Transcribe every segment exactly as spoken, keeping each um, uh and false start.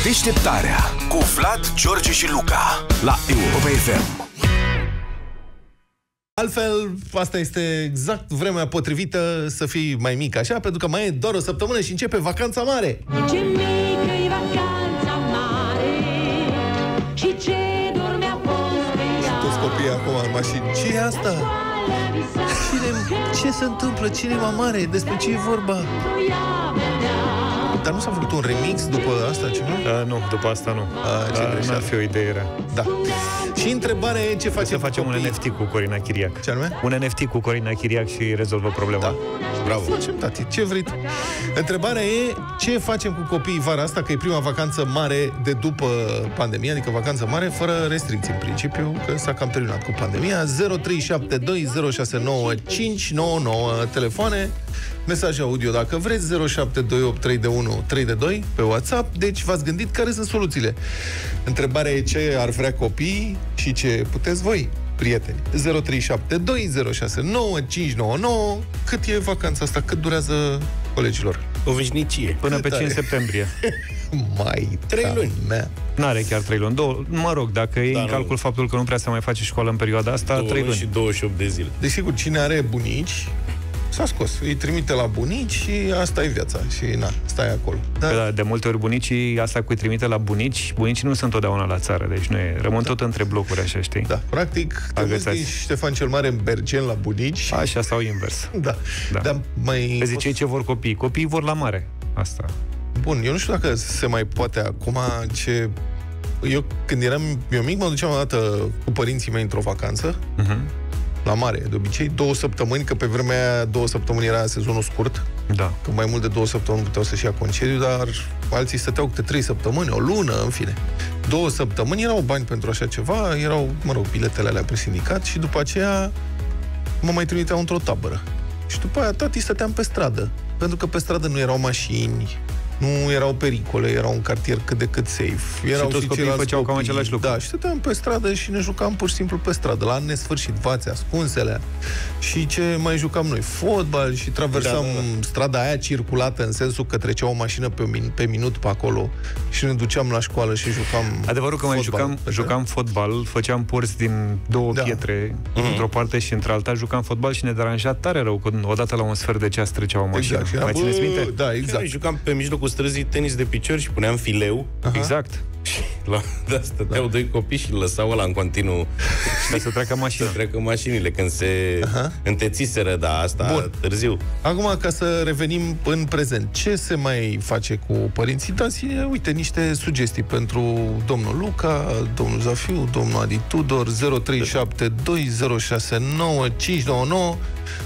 Deșteptarea cu Vlad, George și Luca la Europa F M. Altfel, asta este exact vremea potrivită să fii mai mic, așa, pentru că mai e doar o săptămână și începe vacanța mare. Ce mică e vacanța mare și ce dormea postea. Toți copiii acum în mașini. Ce e asta? Cine, ce se întâmplă? Cine e mai mare? Despre ce e vorba? Dar nu s-a făcut un remix după asta, ceva? Uh, nu, după asta nu. Uh, N-ar fi o idee rea. Da. Și întrebarea e ce facem Să facem copii? un N F T cu Corina Chiriac. Ce anume? Un N F T cu Corina Chiriac și rezolvă problema. Da. Bravo. Facem, tati, ce vrei tu. Întrebarea e ce facem cu copiii vara asta, că e prima vacanță mare de după pandemie, adică vacanță mare fără restricții în principiu, că s-a cam terminat cu pandemia. Zero trei șapte doi zero șase nouă cinci nouă nouă telefoane, mesaj audio dacă vreți, zero șapte doi opt trei unu trei doi pe WhatsApp. Deci v-ați gândit care sunt soluțiile. Întrebarea e ce ar vrea copiii și ce puteți voi, prieteni. Zero trei șapte doi zero șase nouă cinci nouă nouă. Cât e vacanța asta? Cât durează colegilor? O veșnicie. Până Cât pe cinci are? septembrie. Mai Trei luni. mea. N-are chiar trei luni. Două, mă rog, dacă e Da, în nu. calcul faptul că nu prea se mai face școală în perioada asta, Două trei luni luni. și douăzeci și opt de zile. Desigur, cine are bunici s-a scos. Îi trimite la bunici și asta e viața. Și na, stai acolo. Dar Că, da, de multe ori bunicii, asta cu îi trimite la bunici, bunicii nu sunt totdeauna la țară, deci nu e, rămân tot între blocuri, așa, știi? da, practic, te Agățați. vezi din Ștefan cel Mare în Bergen la bunici. Așa sau invers. Da. Da. Dar mai... Pe zicei ce vor copiii. Copiii vor la mare. Asta. Bun, eu nu știu dacă se mai poate acum ce... Eu, când eram eu mic, mă duceam o dată cu părinții mei într-o vacanță, Uh-huh. la mare, de obicei, două săptămâni, că pe vremea aia două săptămâni era sezonul scurt, Da. că mai mult de două săptămâni puteau să-și ia concediu, dar alții stăteau câte trei săptămâni, o lună, în fine. Două săptămâni, erau bani pentru așa ceva, erau, mă rog, biletele alea pe sindicat și după aceea mă mai trimiteau într-o tabără. Și după aia, tati, stăteam pe stradă, pentru că pe stradă nu erau mașini, nu erau pericole, era un cartier cât de cât safe. Erau toți copiii ceilalți făceau cam copii. același lucru. Da, și stăteam pe stradă și ne jucam pur și simplu pe stradă, la nesfârșit, vațe ascunselea. Și ce mai jucam noi? Fotbal și traversam Da, da, da. strada aia circulată, în sensul că trecea o mașină pe, min- pe minut pe acolo și ne duceam la școală și jucam Adevărul că mai fotbal. jucam, Pe jucam fotbal, făceam porți din două Da. pietre, într-o parte și într-alta, jucam fotbal și ne deranja tare rău când odată la un sfert de ceas trecea o mașină. Exact. Și era, Mai țineți bă, minte? Da, Exact. exact. Noi jucam pe mijlocul străzii tenis de picior și puneam fileu. Aha. Exact. Și la da, stăteau da. doi copii și îl lăsau ăla în continuu Ca să treacă mașina. să treacă mașinile când se Aha. întețiseră, da, asta Bun. târziu. Acum, ca să revenim în prezent, ce se mai face cu părinții? Dați-ne, uite, niște sugestii pentru domnul Luca, domnul Zafiu, domnul Adi Tudor, zero trei șapte doi zero șase nouă cinci nouă nouă.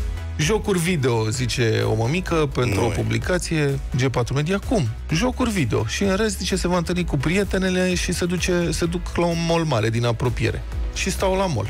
Jocuri video, zice o mămică, pentru Nu o e. publicație G patru Media. Cum? Jocuri video. Și în rest, zice, se va întâlni cu prietenele și se, duce, se duc la un mall mare din apropiere. Și stau la mall.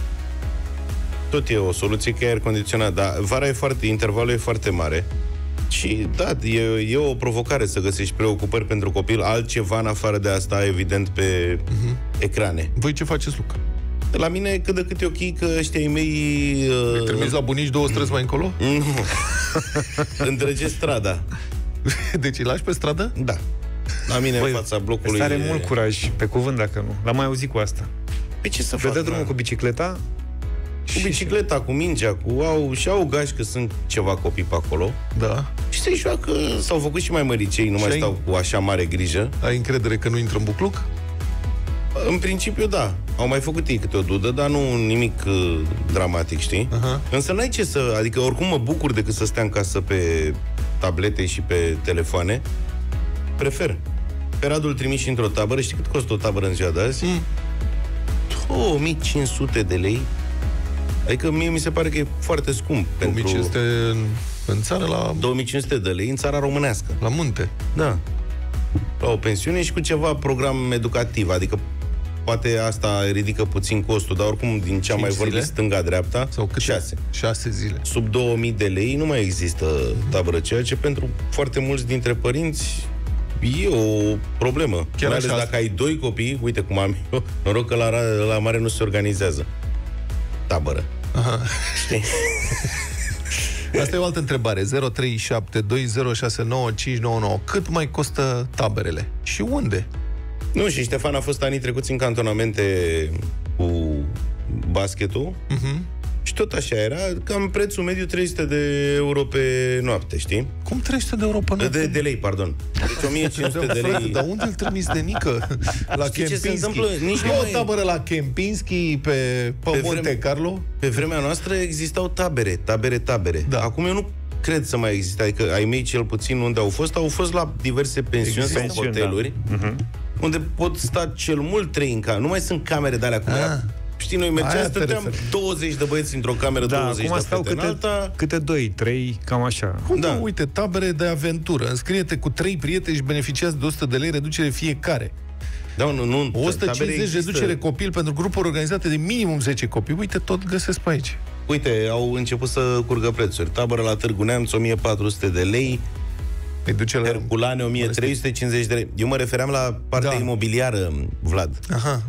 Tot e o soluție că e aer condiționat, dar vara e foarte, intervalul e foarte mare. Și da, e, e o provocare să găsești preocupări pentru copil, altceva în afară de asta, evident, pe uh-huh. ecrane. Voi ce faceți, Luca? La mine cât de cât e ok că ăștia ai mei... Îi trimiți la bunici două străzi mai încolo? Nu. Îndrăgesc strada. Deci îi lași pe stradă? Da. La mine Băi, în fața blocului... Are e... mult curaj, pe cuvânt dacă nu. L-am mai auzit cu asta. Pe ce să Dă fac? drumul na? cu bicicleta. Cu bicicleta, cu mingea, cu au și au gași că sunt ceva copii pe acolo. Da. Și se joacă, s-au făcut și mai măricei, nu Și mai ai- stau cu așa mare grijă. Ai încredere că nu intră în bucluc? În principiu, da. Au mai făcut ei câte o dudă, dar nu nimic uh, dramatic, știi? Aha. Însă n-ai ce să... Adică oricum mă bucur decât să stea în casă pe tablete și pe telefoane. Prefer. Pe Radu îl trimis și într-o tabără. Știi cât costă o tabără în ziua de azi? Mm. două mii cinci sute de lei. Adică mie mi se pare că e foarte scump două mii cinci sute pentru... în, în țară, la, două mii cinci sute de lei în țara românească. la munte. Da. La o pensiune și cu ceva program educativ. Adică poate asta ridică puțin costul, dar oricum din ce am Cinci mai vorbit zile? stânga-dreapta, Sau câte? șase. Șase zile. Sub două mii de lei nu mai există tabără, ceea ce pentru foarte mulți dintre părinți e o problemă. Chiar Mai ales așa. dacă ai doi copii, uite cum am eu, noroc că la, la mare nu se organizează tabără. Aha. Știi? Asta e o altă întrebare. zero trei șapte doi zero șase nouă cinci nouă nouă. Cât mai costă taberele? Și unde? Nu, și Ștefan a fost anii trecuți în cantonamente cu basketul. Uh-huh. Și tot așa era, cam prețul mediu trei sute de euro pe noapte, știi? Cum trei sute de euro pe noapte? De, de lei, pardon. Deci o mie cinci sute de lei. Dar unde îl trimis de nică? La Știi ce se Kempinski. întâmplă? Nici nu E o mai- tabără la Kempinski, pe, pe, Pe Monte vreme- Carlo. Pe vremea noastră existau tabere, tabere, tabere. Da. Acum eu nu cred să mai existe. Adică ai mei cel puțin unde au fost, au fost la diverse pensiuni sau Pensiuni, hoteluri, da. Uh-huh. unde pot sta cel mult trei în cameră. Nu mai sunt camere de alea cum Ah. era. Știi, noi mergeam, Aia te stăteam referi. douăzeci de băieți într-o cameră, Da, douăzeci acum de stau fete în câte, alta. câte doi, trei, cam așa. Cum Da. da. Uite, tabere de aventură. Înscrie-te cu trei prieteni și beneficiați de o sută de lei reducere fiecare. Da, nu, nu, o sută tabere cincizeci există. reducere copil pentru grupuri organizate de minimum zece copii. Uite, tot găsesc pe aici. Uite, au început să curgă prețuri. Tabără la Târgu Neamț, o mie patru sute de lei, Îi duce la... Herculane, o mie trei sute cincizeci de lei. Eu mă refeream la partea Da. imobiliară, Vlad. Aha.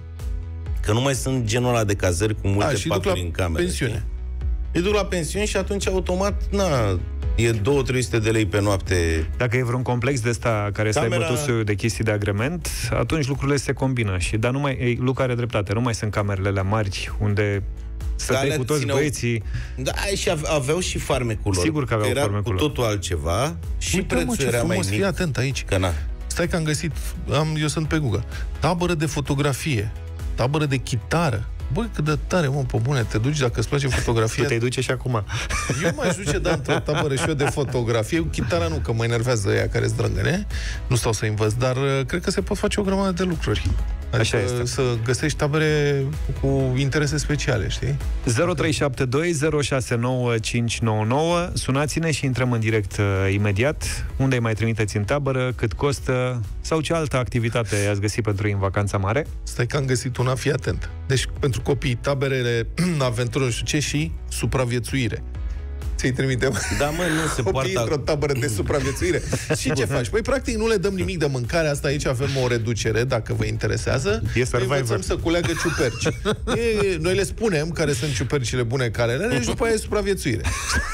Că nu mai sunt genul ăla de cazări cu multe A, și duc paturi la în cameră. pensiune. știi? Îi duc la pensiune și atunci automat, na, e două trei sute de lei pe noapte. Dacă e vreun complex de ăsta care să Camera- aibă tot soiul de chestii de agrement, atunci lucrurile se combină. Și, dar nu mai, ei, Luca are dreptate, nu mai sunt camerele alea mari unde stăteai Alea cu toți țineau- băieții. Da, și ave- aveau și farmecul lor. Sigur că aveau era farmecul cu lor. totul altceva și Uite, mă, prețul ce era mai frumos, mic. fii atent aici. Că na. Stai că am găsit, am, eu sunt pe Google. Tabără de fotografie, tabără de chitară. Băi, cât de tare, mă, pe bune, te duci dacă îți place Tu fotografia. te duce și acum. Eu m-aș duce, da, într-o tabără și eu de fotografie. Cu chitara nu, că mă enervează ăia care zdrângăne. Nu stau să învăț, dar uh, cred că se pot face o grămadă de lucruri. Adică Așa este. să găsești tabere cu interese speciale, știi? zero trei șapte doi zero șase nouă cinci nouă nouă. Sunați-ne și intrăm în direct uh, imediat. Unde îi mai trimiteți în tabără, cât costă sau ce altă activitate ați găsit pentru ei în vacanța mare? Stai că am găsit una, fii atent. Deci, pentru copii, taberele, aventură, nu știu ce, și supraviețuire. Ți-i trimitem Da, mă, nu se copiii într-o poartă. tabără de supraviețuire. Și ce faci? Păi, practic, nu le dăm nimic de mâncare. Asta aici avem o reducere, dacă vă interesează. E Îi Survivor. învățăm să culeagă ciuperci. E, noi le spunem care sunt ciupercile bune care le are și după aia e supraviețuire.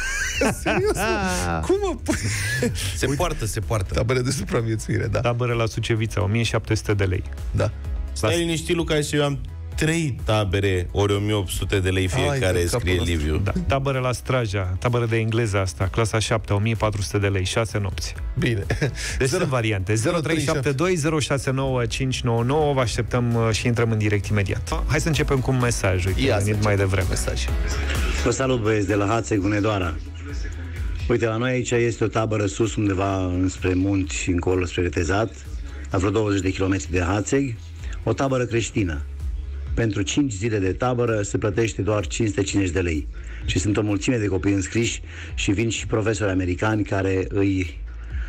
Serios? Cum mă pui? Se poartă, se poartă. Tabere de supraviețuire, da. Tabără la Sucevița, o mie șapte sute de lei. Da. Stai liniștit, Luca, și eu am trei tabere, ori o mie opt sute de lei fiecare, Ai, de scrie capul Liviu. Da. Tabără la Straja, tabără de engleză asta, clasa șapte, o mie patru sute de lei, șase nopți. Bine. Deci sunt variante. zero trei șapte doi zero șase nouă cinci nouă nouă. Vă așteptăm uh, și intrăm în direct imediat. Hai să începem cu un mesaj. Uite, Ia a să venit mai începem devreme. mesaj. Vă salut, băieți, de la Hațeg, Hunedoara. Uite, la noi aici este o tabără sus, undeva înspre munți, încolo, spre Retezat, la vreo douăzeci de kilometri de Hațeg, o tabără creștină. Pentru cinci zile de tabără se plătește doar cinci sute cincizeci de lei. Și sunt o mulțime de copii înscriși și vin și profesori americani care îi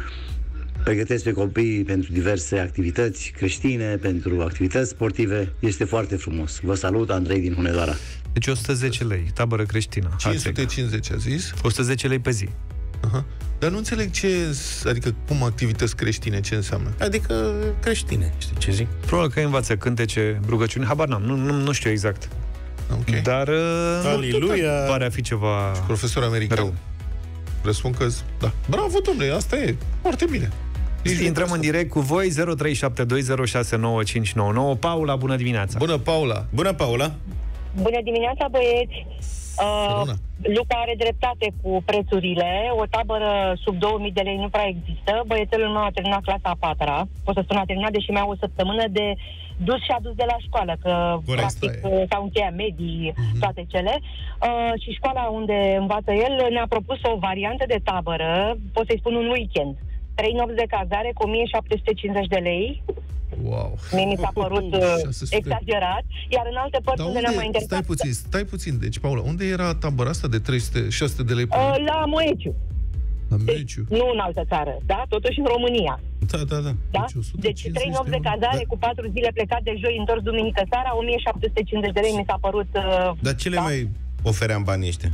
pregătesc pe copii pentru diverse activități creștine, pentru activități sportive. Este foarte frumos. Vă salut, Andrei din Hunedoara. Deci o sută zece lei, tabără creștină. cinci sute Hațeg. cincizeci a zis? o sută zece lei pe zi. Aha. Dar nu înțeleg ce, adică cum activități creștine, ce înseamnă? Adică creștine, știi ce zic? Probabil că învață cântece, rugăciuni, habar n-am, nu, nu, nu știu exact. Ok. Dar uh, Aleluia! pare a fi ceva... Profesor american. Rău. Răspund că... Da. Bravo, domnule, asta e. Foarte bine. Nici Intrăm nu în pot direct cu voi, zero trei șapte doi zero șase nouă cinci nouă nouă. Paula, bună dimineața! să- Bună, Paula. Bună, Paula! Bună dimineața, băieți! Uh, Bună. Luca are dreptate cu prețurile. O tabără sub două mii de lei nu prea există. Băiețelul meu a terminat clasa a patra. Pot să spun a terminat, deși mai au o săptămână de dus și adus de la școală, că Corect, practic asta e. s-au încheiat medii, uh-huh. toate cele. Uh, și școala unde învață el ne-a propus o variantă de tabără, pot să-i spun un weekend. Trei nopți de cazare cu o mie șapte sute cincizeci de lei. Wow. Mie mi s-a părut uh, șase sute. exagerat. Iar în alte părți Dar unde ne-am mai unde, interesat... stai puțin, stai puțin. Deci, Paula, unde era tabăra asta de trei sute șase sute de lei pe Uh, lună? la Moeciu. La Deci, Meciu. nu în altă țară, da? Totuși în România, Da, da, da. da? Deci, o sută Deci cincizeci trei nopți de euro. cazare Da. cu patru zile plecat de joi, întors duminică seara, o mie șapte sute cincizeci de lei mi s-a părut... Uh, Dar ce le da? mai ofeream banii ăștia?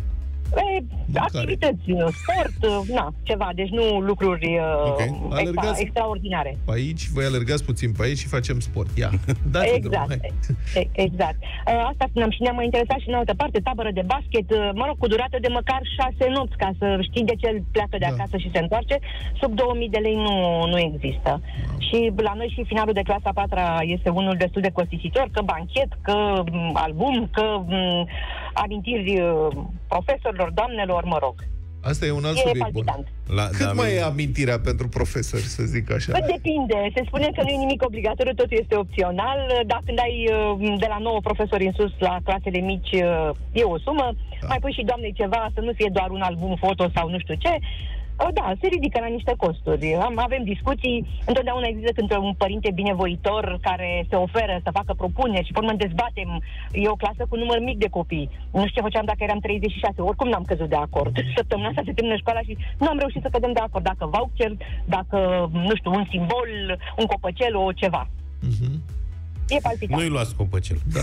E, activități, sport, na, ceva, deci nu lucruri okay. extra, extraordinare. Aici, voi alergați puțin pe aici și facem sport. Ia, exact, e, exact. Asta spuneam și ne-am mai interesat și în altă parte, tabără de basket, mă rog, cu durată de măcar șase nopți, ca să știi de ce el pleacă de acasă da. și se întoarce. Sub două mii de lei nu, nu există. Wow. Și la noi și finalul de clasa a patra este unul destul de costisitor, că banchet, că album, că m, amintiri profesorilor, doamnelor, mă rog. Asta e un alt e subiect palpitant. bun. La, Cât da, mai e amintirea pentru profesori, să zic așa? Păi depinde. Se spune că nu e nimic obligatoriu, totul este opțional, dar când ai de la nouă profesori în sus la clasele mici, e o sumă. Da. Mai pui și doamnei ceva, să nu fie doar un album foto sau nu știu ce. Da, se ridică la niște costuri. Am, avem discuții, întotdeauna există când un părinte binevoitor care se oferă să facă propuneri și pe urmă dezbatem. E o clasă cu număr mic de copii. Nu știu ce făceam dacă eram treizeci și șase, oricum n-am căzut de acord. Săptămâna asta se termină școala și nu am reușit să cădem de acord. Dacă voucher, dacă, nu știu, un simbol, un copăcel, o ceva. Uh-huh. E palpitant. Nu-i luați copăcel. Da.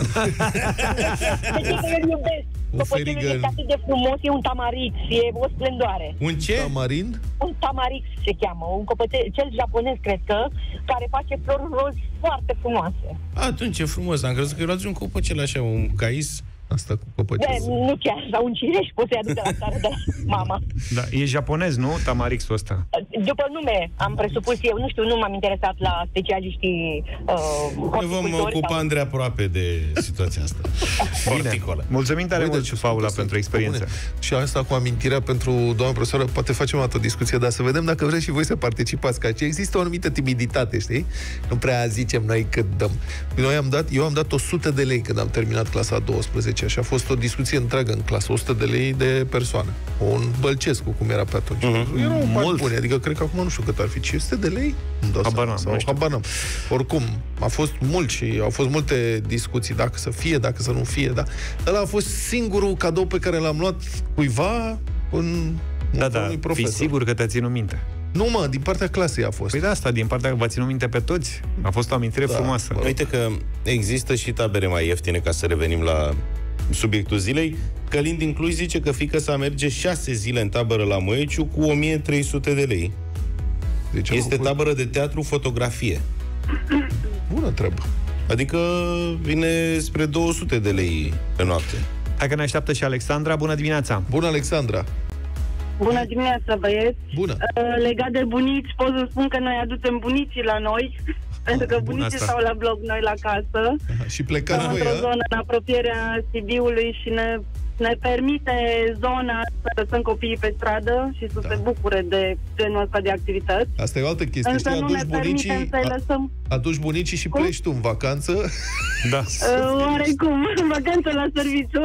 De ce că eu iubesc? Copăcelul este atât de frumos, e un tamarix, e o splendoare. Un ce? Tamarind? Un tamarix se cheamă, un copăcel japonez, cred că, care face flori rozi foarte frumoase. Atunci e frumos, am crezut că luați un copăcel așa, un cais. Asta cu copăcel. Nu chiar, sau un cireș poți să-i aducă la țară de la mama. Da, e japonez, nu? Tamarixul ăsta. După nume, am presupus eu, nu știu, nu m-am interesat la specialiștii uh, ne vom ocupa sau... Andrei aproape de situația asta. Horticolă. Mulțumim tare mult, Paula, pentru experiență. Și asta cu amintirea pentru doamna profesoară, poate facem o altă discuție, dar să vedem dacă vreți și voi să participați, că există o anumită timiditate, știi? Nu prea zicem noi cât dăm. Noi am dat, eu am dat o sută de lei când am terminat clasa a douăsprezecea și a fost o discuție întreagă în clasă, o sută de lei de persoană. Un Bălcescu, cum era pe atunci. Uh-huh. Erau bani buni, adică cred că acum nu știu cât ar fi, cinci sute de lei? Habar n-am. Oricum, a fost mult și au fost multe discuții, dacă să fie, dacă să nu fie, da. Ăla a fost singurul cadou pe care l-am luat cuiva în da, da, unui profesor. Fii sigur că te-a ținut minte. Nu, mă, din partea clasei a fost. Păi de asta, din partea că v-a ținut minte pe toți. A fost o amintire da, frumoasă. Uite că există și tabere mai ieftine, ca să revenim la subiectul zilei. Călin din Cluj zice că fiică-sa merge șase zile în tabără la Moeciu cu o mie trei sute de lei. Deci este făcut... tabără de teatru, fotografie. Bună treabă. Adică vine spre două sute de lei pe noapte. Hai că ne așteaptă și Alexandra. Bună dimineața! Bună, Alexandra! Bună dimineața, băieți! Bună! Uh, legat de bunici, pot să spun că noi aducem bunicii la noi, pentru că bunicii stau la bloc, noi la casă. Aha, și plecați voi, într-o zonă în apropierea Sibiului și ne, ne permite zona să lăsăm copiii pe stradă și să da. se bucure de genul ăsta de activități. Asta e o altă chestie. Însă știi, nu ne permitem să-i lăsăm... Aduci bunicii și Cum? pleci tu în vacanță. Da. Uh, oarecum, în vacanță la serviciu.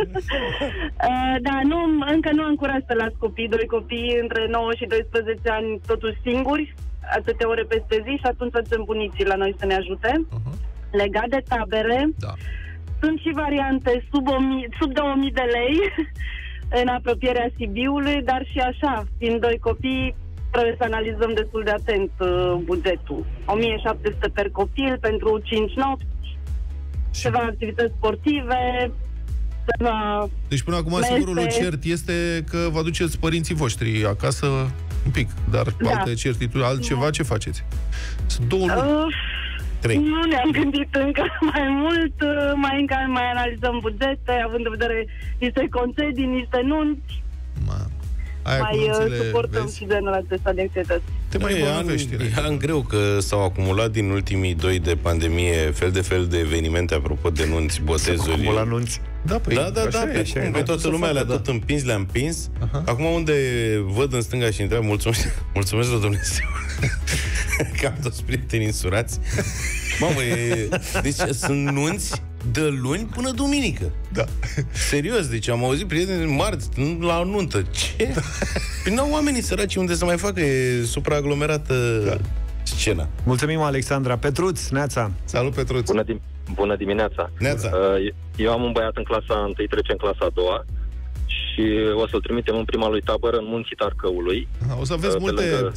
uh, da, nu, încă nu am curaj să las copii, doi copii între nouă și doisprezece ani, totuși singuri, atâtea ore peste zi, și atunci facem bunicii la noi să ne ajute. Uh-huh. Legat de tabere, da. sunt și variante sub, o mie, sub două mii de lei în apropierea Sibiului, dar și așa, fiind doi copii, trebuie să analizăm destul de atent uh, bugetul. o mie șapte sute per copil pentru cinci nopți, ceva activități sportive, ceva... Deci până acum mese. Singurul cert este că vă aduceți părinții voștri acasă un pic, dar da. alte certitudini, altceva da. ce faceți? Sunt două luni. Uh, Trei. Nu ne-am gândit încă mai mult, mai încă mai analizăm bugete, având în vedere niște concedii, niște nunți. Ma. Aia mai suportăm vezi? Și genul acesta de activități. Te mai bolnavești. E an greu că s-au acumulat din ultimii doi de pandemie fel de fel de evenimente, apropo de nunți, botezuri. S-au nunți. Da, păi, da, da, da, pe, așa, pe, pe toată lumea le-a tot da. împins, le-a împins. Aha. Acum unde văd în stânga și întreabă, mulțumesc, mulțumesc la Dumnezeu că am toți prietenii însurați. Mamă, e, deci sunt nunți de luni până duminică. Da. Serios, deci am auzit prieteni marți la nuntă. Ce? Păi n-au oamenii săraci unde să mai facă, e supraaglomerată da. scena. Mulțumim, Alexandra. Petruț, Neața. Salut, Petruț. Bună, dim- bună dimineața. Neața. Eu am un băiat în clasa întâi, trece în clasa a doua și o să-l trimitem în prima lui tabără în Munții Tarcăului. Aha, o să aveți multe... Lângă...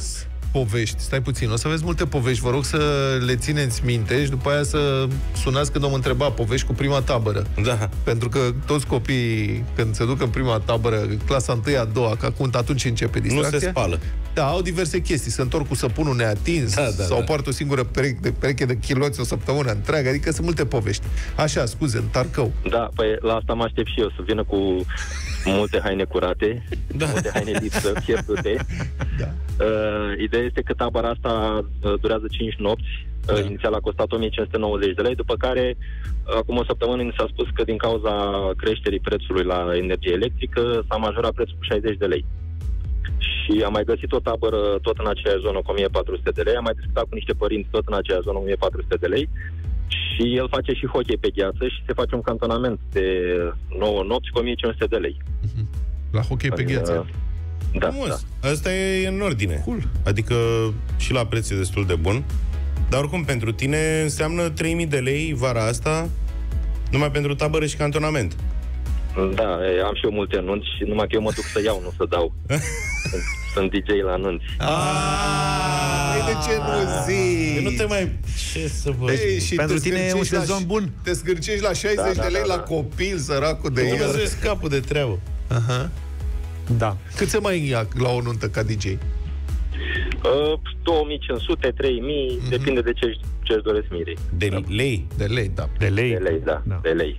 povești. Stai puțin, o să vezi multe povești. Vă rog să le țineți minte și după aia să sunați când om întreba povești cu prima tabără. Da. Pentru că toți copiii, când se duc în prima tabără, clasa întâi, a doua, că acum atunci începe distracția. Nu se spală. Da, au diverse chestii. Se întorc cu săpunul neatins, da, da, sau da. poartă o singură pereche de, pereche de chiloți o săptămână întreagă. Adică sunt multe povești. Așa, scuze, în Tarcău. Da, păi la asta mă aștept și eu, să vină cu multe haine curate, da. multe haine lipsă, pierdute. Da. Uh, ideea este că tabăra asta uh, durează cinci nopți. Da. Uh, inițial a costat o mie cinci sute nouăzeci de lei, după care, uh, acum o săptămână, ni s-a spus că din cauza creșterii prețului la energie electrică s-a majorat prețul cu șaizeci de lei. Și am mai găsit o tabără tot în aceeași zonă cu o mie patru sute de lei, am mai discutat cu niște părinți tot în aceeași zonă cu o mie patru sute de lei și el face și hockey pe gheață și se face un cantonament de nouă nopți cu o mie cinci sute de lei. La hockey pe gheață? Da, Frumos. da. Asta e în ordine. Cool. Adică și la preț e destul de bun. Dar oricum, pentru tine înseamnă trei mii de lei vara asta numai pentru tabără și cantonament. Da, e, am și eu multe anunți și numai că eu mă duc să iau, nu să dau. sunt, sunt D J la anunți. Păi de ce nu zici? Nu te mai... Ce să vă... Ei, și pentru te tine e un sezon la, bun. Te scârcești la șaizeci Da, da, de lei da, la da. copil, săracul de Nu el. vezi capul de treabă. Aha. Da. Cât se mai ia la o nuntă ca D J? Uh, două mii cinci sute, trei mii, mm-hmm. depinde de ce ce-și doresc mirii. De da. lei? De lei, da. De lei. De lei, da, Da. de lei.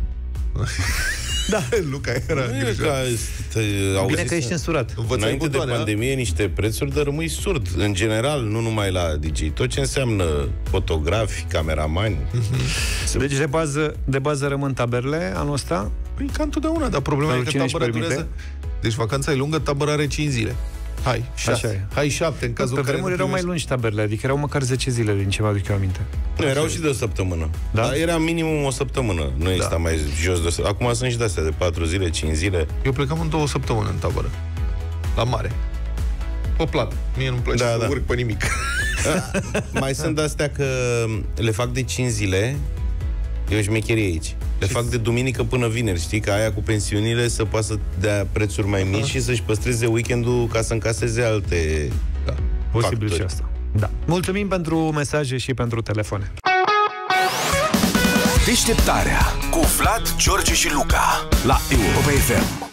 Da, Luca era Nu e îngrijorat. ca... te- auzi- Bine că ești censurat. Învățai Înainte de butoane, a? pandemie, niște prețuri, dar rămâi surd. În general, nu numai la D J. Tot ce înseamnă fotografi, cameramani. Deci de bază, de bază rămân taberele anul ăsta. Păi ca întotdeauna, dar problema Pentru e că cine își tabăra permite? durează. Deci vacanța e lungă, tabăra are cinci zile. Hai, șase. e. Hai șapte, în cazul Pe în care vremuri nu erau mai primești- lungi taberele, adică erau măcar zece zile din ce mi-aduc eu aminte. Nu, erau și de o săptămână. Da? Dar era minimum o săptămână. Nu exista Da. mai jos de o săptămână. Acum sunt și de-astea de patru zile, cinci zile. Eu plecam în două săptămâni în tabără. La mare. Pe plată. Mie nu-mi place Da, să da. urc pe nimic. Mai sunt de-astea că le fac de cinci zile. E o șmecherie aici. Le fac de duminică până vineri, știi? Că aia cu pensiunile să poată să dea prețuri mai mici și să-și păstreze weekendul ca să încaseze alte Da. Posibil factori. și asta. Da. Mulțumim pentru mesaje și pentru telefoane. Deșteptarea cu Vlad, George și Luca la Europa F M.